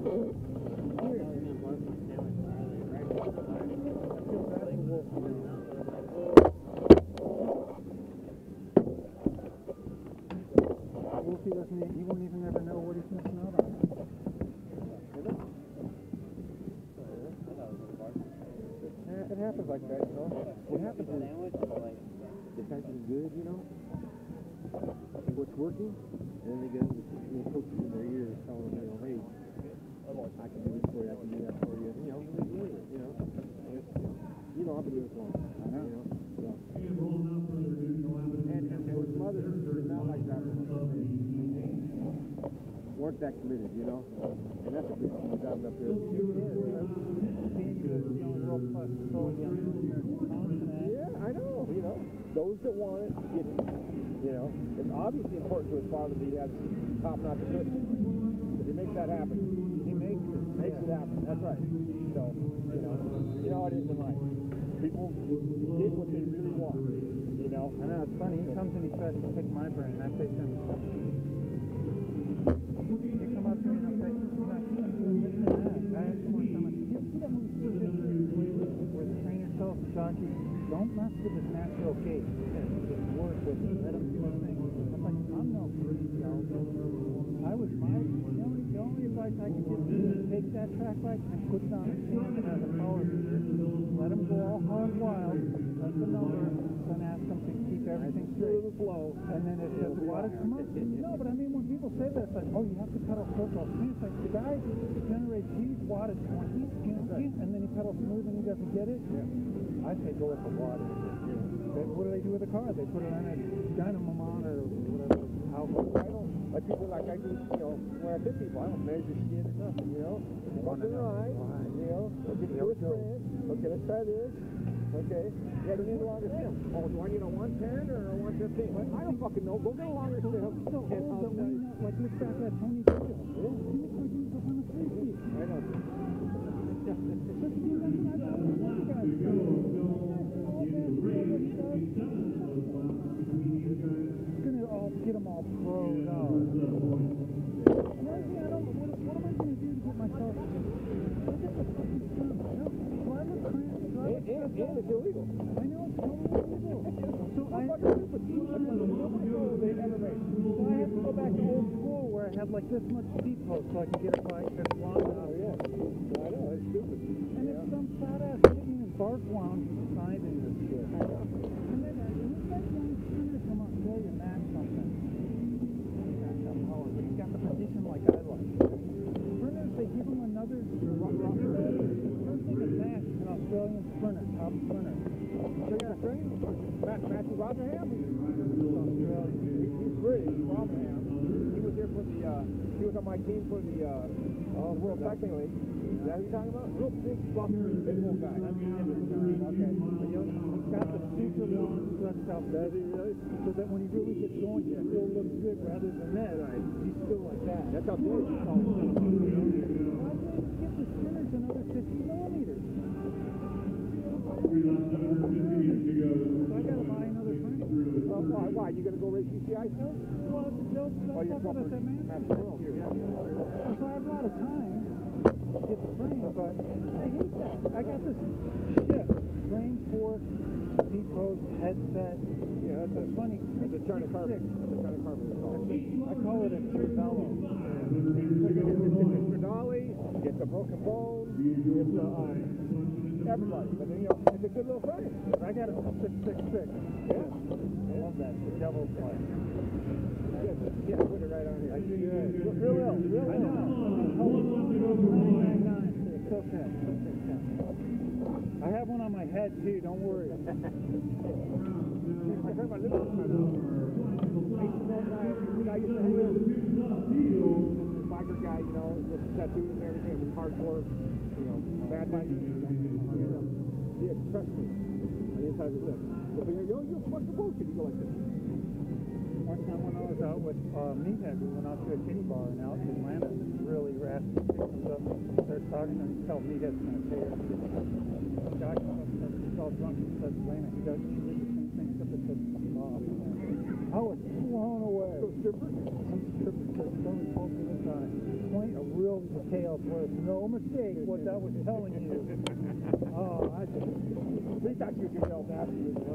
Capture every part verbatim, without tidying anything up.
Wolfie doesn't, he won't even ever know what he's missing out on. It happens like that, you know. What happens is the attention is good, you know. And what's working, and then they get little coaches in their ears telling them, you know, hey, I can do this for you, I can do that for you. You know, they do it, you know. You know, I've been doing this long. I know. You know, so. And, and his mother did not like that. Weren't that committed, you know. And that's a big thing we got up there. Yeah, I know, you know. Those that want it, get it. You know, it's obviously important to his father that he has top-notch equipment. If he makes that happen, he makes it, makes yeah. it happen. That's right. So, you know, you know how it is in life. People get what they really want, you know. I know, it's funny. He comes and he tries to pick my brain. I say to him, you come up to me and I'll say, listen to that. I ask him one time, you see that movie where the trainer tells the jockey, don't mess with his natural gait. Just work with it. Let him do his thing. I'm like, I'm no freak, you know. I was my, the only, the only advice I could give you is take that track bike and put it on a stand as a power leader. Let him go all hard wild. Let the number, then ask him to keep everything straight. Flow. And then if the wattage come up, no, but I mean, when people say that, it's like, oh, you have to pedal close off. It's like the guy generates huge wattage going, and then he pedals smooth and he doesn't get it. Yeah. I say go with the wattage. They, what do they do with the car? They put it on a dynamo on or whatever. How I don't, like people like I do, you know, when I hit people, I don't measure shit or nothing, you know. Walk in the right, you know, okay, do a sprint. Okay, let's try this. Okay, yeah, you need a longer stem. Oh, do I need a one ten or a one fifteen? I don't fucking know. Go get a longer stem. So, and I'll tell you. Like, look back at Tony Davis. Yeah. He looks like he's up on the three feet. I know. It's gonna all get them all froze out. What am I gonna do to get myself? Look at the fucking sun. Do I look crazy? And, and, and it's illegal. I know it's totally illegal. So I, I they ever made. So I have to go back to old school where I have like this much seat post so I can get a bike that's long enough. Oh yeah. I know, it's stupid. And yeah. It's some fat ass sitting in bark lounge beside in this shit. I know. And then uh, look that young sprinter come up there and match something. That's got power, but he's got the position like I like. Sprinters, they give him another rock rock. First thing is match an Australian sprinter, top sprinter. So you got a train? Matt, Matthew Rotherham? He's Australian. He's British, Rotherham. He was here for the, uh, he was on my team for the, uh, uh World Cycling League. Is that who you're talking about? Real big, buff, big old guy. Okay. But, you know, he's got the super long stretched out belly, really, so that when he really gets going, he still looks good rather than that. Right. He's still like that. That's how big he's called. Why don't you give the sprinters another fifty millimeters? So I gotta buy another frame. Uh, why? Why? You gonna go race U C I still? Well, they'll, they'll, oh, that's what I said, man. That's cool. Yeah. So I have a lot of time to get the frame, but I hate that. I got this shit. Frame fork, seat post, headset. Yeah, that's a funny. It's a China carbon. It's a China carbon. I call it a Velo. It's a dolly. It's a broken bone. It's a. Um, Everybody, but you know, it's a good little frame. I got a six six six. Yeah. I love that. The devil's play. Yeah, yeah, put it right on here. I do good. Real ill, real ill. I know. It's okay. I have one on my head too, don't worry. I heard my little one. I used to know guy, I used to hang out with the biker guy, you know, with the tattoos and everything, with hardcore, you know, bad bike. Yeah, trust me. On the inside of the lip. So when you're young, you're fucking bullshit. You go like this. One time when I was out with uh, Meathead, we went out to a kitty bar and out in Atlanta. This really raspy chick comes up and starts talking and tells Meathead's going to pay her. Some guy comes up and he's all drunk and says, Atlanta, he does she did the same thing except it says, fuck off. I was blown away. So stripper? trip because someone told me this on a point of real details where it's no mistake what that was telling you. Oh, I just, they thought you could tell that.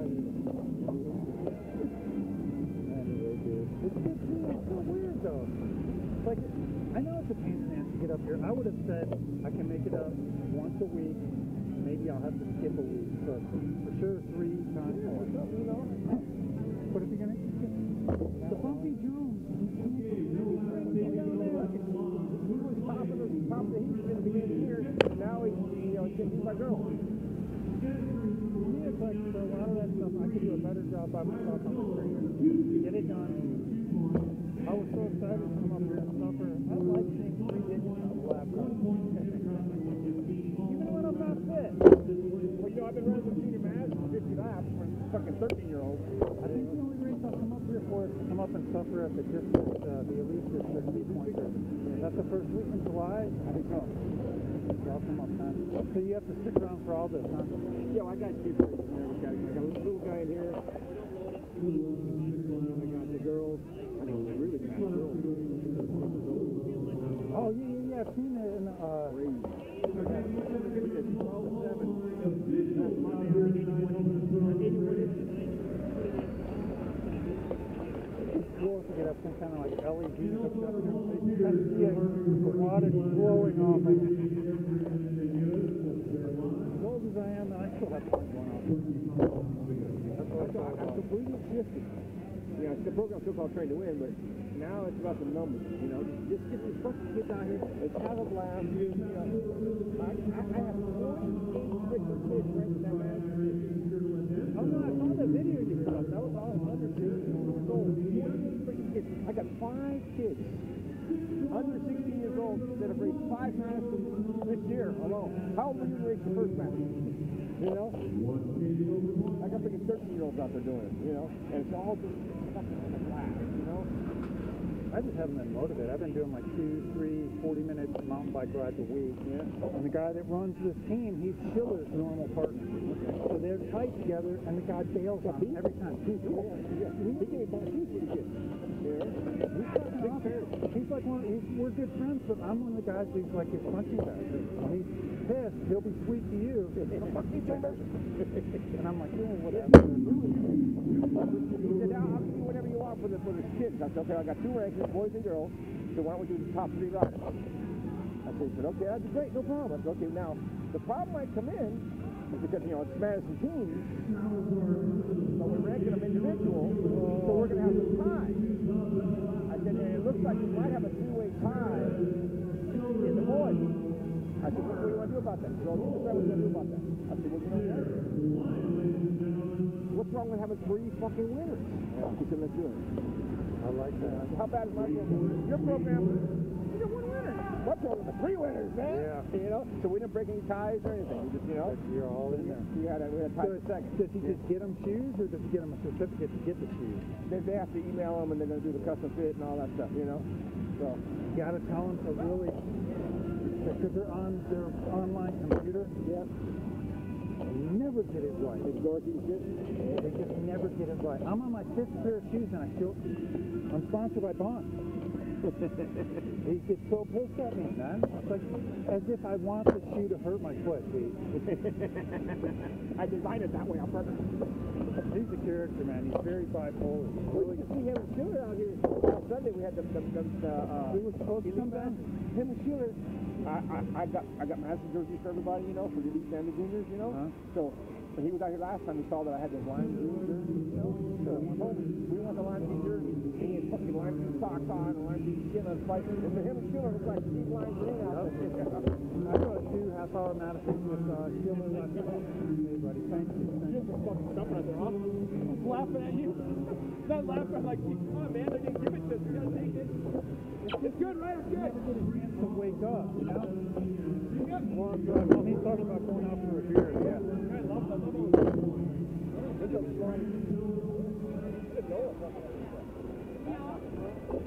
Anyway, dude. It's just, it's so weird though. Like, I know it's a pain in the ass to get up here. I would have said I can make it up once a week. Maybe I'll have to skip a week, but for sure three times more. You know? What if you're gonna the bumpy Jones? He was top of the top of the heap in the beginning of the year. Now he's, you know, he's getting beat by girls. Yeah, but for a lot of that stuff, I could do a better job by myself on the screen. Get it done. I was so excited to come up here and suffer. I like seeing three digits on the laptop. Even when I'm not fit. Well, you know, I've been running with senior mass for fifty laps for fucking thirteen year olds. I think the only race I'll come up here for is to come up and suffer at the district, uh, the elite district speed pointer. That's the first week in July. I think so. I'll come up then. So you have to stick around for all this, huh? Yeah, well, I got kids races in there. I got, I got a little guy in here. I got the girls. I mean, really fast girls. Oh, yeah, yeah, yeah. I've seen it in, uh... It's cool to get up some kind of like L E D hooked up here. You can see it, the water flowing off it. As old as I am, I still have fun going on. That's what I thought. I'm completely shifted. You know, the program's still called Train to Win, but now it's about the numbers. You know, just, just get these fucking kids out here. Let's have a blast. You know, I, I, I have twenty-eight different kids racing that last year. Oh, no, I saw the video you put up. That was all under sixteen years old. Kids. I got five kids under sixteen years old that have raced five marathons this year alone. How old were you to race the first marathon? You know? I got freaking thirteen year olds out there doing it, you know? And it's all just fucking like a blast, you know? I just haven't been motivated. I've been doing like two, three, forty minute mountain bike rides a week. Yeah. And the guy that runs this team, he's Schiller's normal partner. Okay. So they're tight together, and the guy bails on him every time. He's yeah, yeah. He gave me five keys for the kids. Yeah. He's fucking awesome. He's like one. He's, we're good friends, but I'm one of the guys who's like his punching bag. When he's pissed, he'll be sweet to you. And I'm like, yeah, whatever. He said, I'll do whatever you want for the for the kids. I said, okay, I got two rankings, boys and girls. So why don't we do the top three riders? I said, okay, that'd be great, no problem. I said, okay, now the problem might come in is because you know it's Madison teams, but we're ranking them individual, so we're gonna have some ties. I said, and it looks like we might have a three-way tie in the boys. I said, what do you want to do about that? He said, well, what are we gonna do about that? I said, well, you know what? What's wrong with having three fucking winners? Yeah. He said, let's do it. I like that. How bad is my program? Your program, you got one winner. My program is three winners, man. Yeah. You know, so we didn't break any ties or anything. We just, you know, you're all in there. We had a, we had a tie so for second. Does he just get them shoes, or does he get them a certificate to get the shoes? They, they have to email them, and they're going to do the custom fit and all that stuff, you know. So you got to tell them to really, because they're on their online computer. Yep. They never get it right. They go through shit. They just never get it right. I'm on my fifth pair of shoes, and I still, I'm sponsored by Bond. He gets so pissed at me, man. It's like as if I want the shoe to hurt my foot, dude. I designed it that way on purpose. He's a character, man. He's very bipolar. He's Well, really you can see him and Schiller out here. Last Sunday we had the, the, the, the uh, we were supposed to come down. Him and Schiller. I, I, I got I got Madison jerseys for everybody, you know, for the elite and the juniors, you know. Uh-huh. So when he was out here last time, he saw that I had the lime green jersey, you know. So we told him we want the lime green jersey. And he had fucking lime green socks on and lime green skin on his bike. And for him and Schiller, it was like deep lime green out there. I rode two half-hour Madison with uh, Schiller last night. Hey, buddy, thank you. Thank Jim's just fucking stuff right there, huh? He's laughing at you. He's not laughing. I'm like, come on, man, they didn't give it to us. We gotta take it. It's good, right? It's good. Never get a chance to wake up, you know? Yep. Well, I'm driving. Well, he's talking about going out for a beer, yeah. I love that. Look at the fun. Good know it.